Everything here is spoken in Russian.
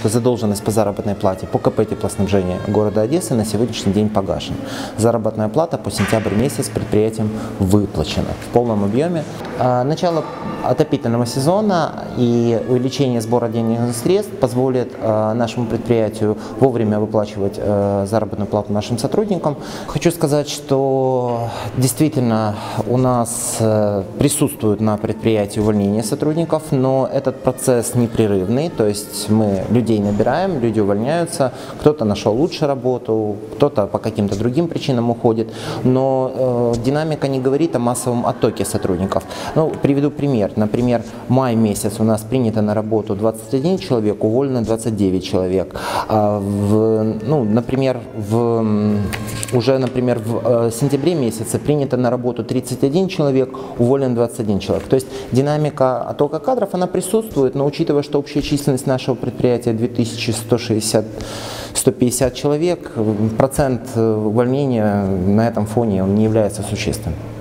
что задолженность по заработной плате по КП теплоснабжения города Одессы на сегодняшний день погашена. Заработная плата по сентябрь месяц предприятиям выплачена в полном объеме. Начало отопительного сезона и увеличение сбора денежных средств позволит нашему предприятию вовремя выплачивать заработную плату нашим сотрудникам. Хочу сказать, что действительно у нас присутствует на предприятии увольнение сотрудников, но этот процесс непрерывный, то есть мы людей набираем, люди увольняются, кто-то нашел лучше работу, кто-то по каким-то другим причинам уходит, но динамика не говорит о массовом оттоке сотрудников. Ну, приведу пример. Например, май месяц у нас принято на работу 21 человек, уволено 29 человек. Например, в сентябре месяце принято на работу 31 человек, уволен 21 человек. То есть динамика оттока кадров, она присутствует, но учитывая, что общая численность нашего предприятия 2150 человек, процент увольнения на этом фоне он не является существенным.